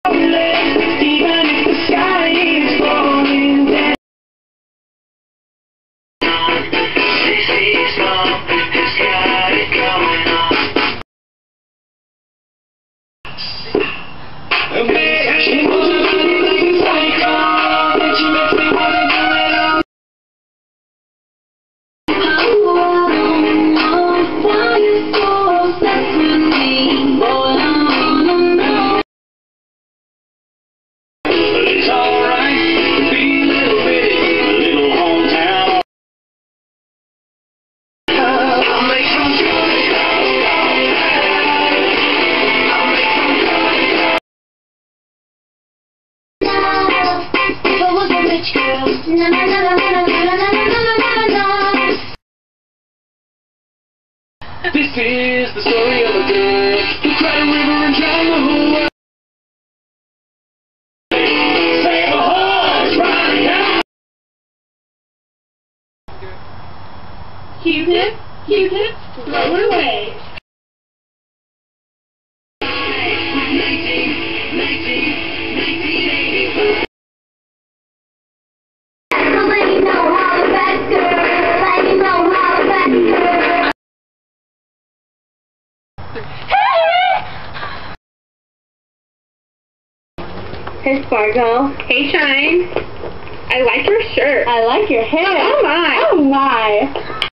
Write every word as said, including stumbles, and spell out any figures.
Even if the sky is falling down. It's got it going on. She moves her body like a cyclone, and she makes me wanna do it all. It's alright to be a little bitty, a little hometown. I'll make some good. I'll make some good. If I was a rich girl, na na na na na na na na na na. This is the story of a girl who cried a river and drowned the whole world. Save a horse, right now. Q-tip, Q-tip, throw it away. nineteen, nineteen, nineteen eighty-five. Let me know how the bad girl. Let me know how the bad girl. Hey, Sparkle. Hey, Shine. I like your shirt. I like your hair. Oh, my. Oh my.